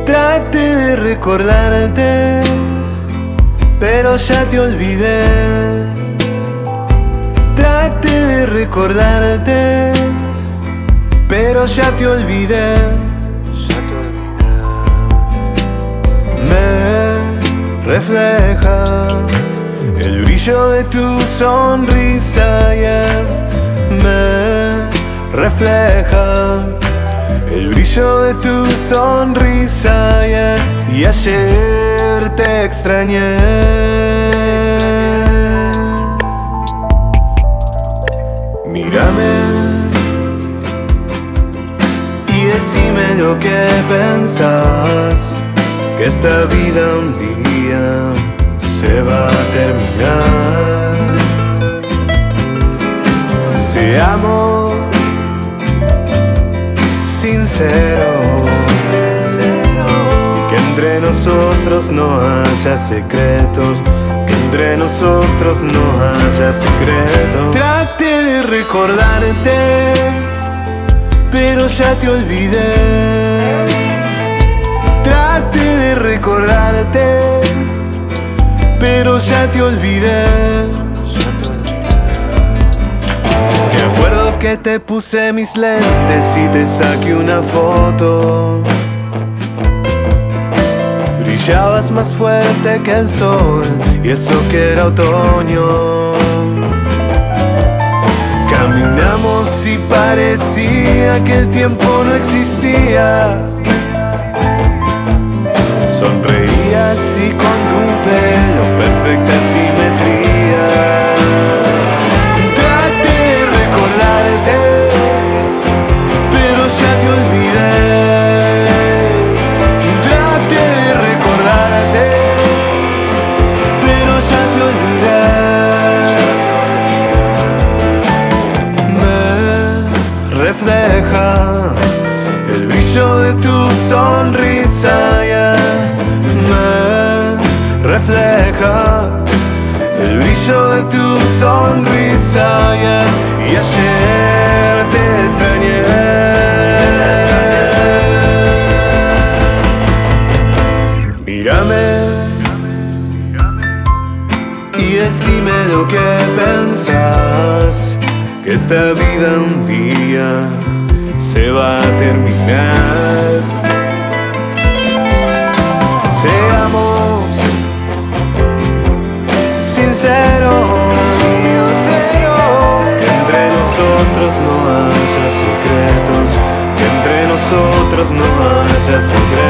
Traté de recordarte, pero ya te olvidé. Traté de recordarte, pero ya te olvidé. Me refleja el brillo de tu sonrisa, yeah. Me refleja el brillo de tu sonrisa, yeah. Y ayer te extrañé. Mírame y decime lo que pensás, que esta vida un día se va a terminar. Seamos sinceros y que entre nosotros no haya secretos, que entre nosotros no haya secretos. Traté de recordarte, pero ya te olvidé. Traté de recordarte, pero ya te olvidé. Me acuerdo que te puse mis lentes y te saqué una foto. Brillabas más fuerte que el sol, y eso que era otoño. Caminamos y parecía que el tiempo no existía. Sonreías y con tu pelo perfecta simetría. Traté de recordarte, pero ya te olvidé. Traté de recordarte, pero ya te olvidé. Me refleja el brillo de tu sonrisa, yeah. Me refleja el brillo de tu sonrisa, yeah. Y ayer te extrañé. Mírame y decime lo que pensás, que esta vida un día se va a terminar. Seamos sinceros, que entre nosotros no haya secretos, que entre nosotros no haya secretos.